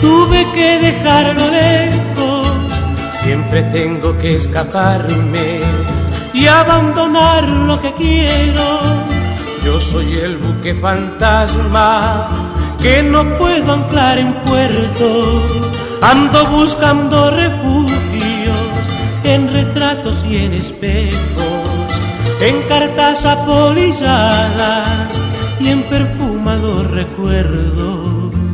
tuve que dejarlo lejos. Siempre tengo que escaparme y abandonar lo que quiero. Yo soy el buque fantasma que no puedo anclar en puerto. Ando buscando refugios en retratos y en espejos, en cartas apolilladas y en perfumados recuerdos.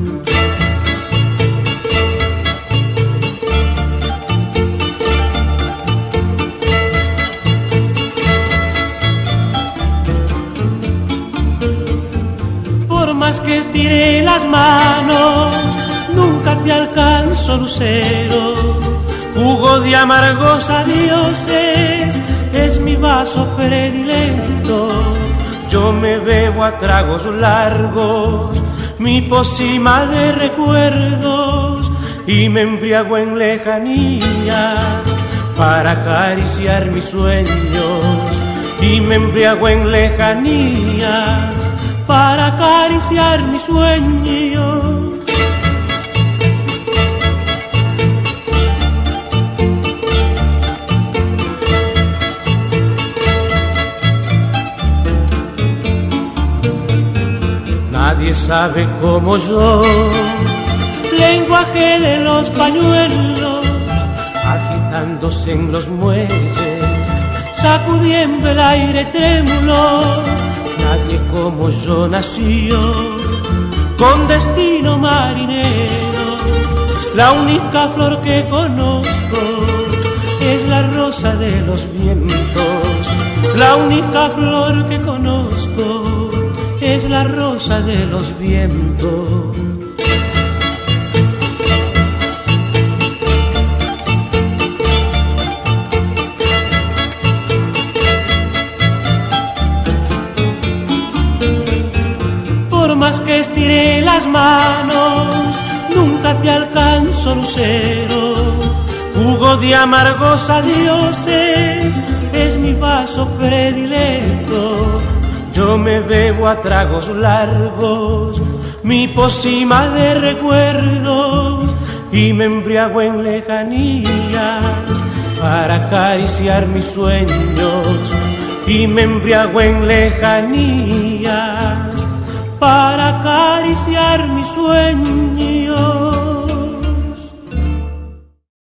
Por más que estire las manos, nunca te alcanzo, lucero. Jugo de amargos adioses es mi vaso predilecto. Yo me bebo a tragos largos mi pócima de recuerdos y me embriago en lejanía para acariciar mis sueños. Y me embriago en lejanía para acariciar mis sueños. Nadie sabe como yo, lenguaje de los pañuelos, agitándose en los muelles, sacudiendo el aire trémulo. Nadie como yo nació con destino marinero. La única flor que conozco es la rosa de los vientos. La única flor que conozco es la rosa de los vientos. Por más que estire las manos, nunca te alcanzo, lucero. Jugo de amargos adioses es mi vaso predilecto. Yo me bebo a tragos largos mi pócima de recuerdos y me embriago en lejanía para acariciar mis sueños. Y me embriago en lejanía para acariciar mis sueños.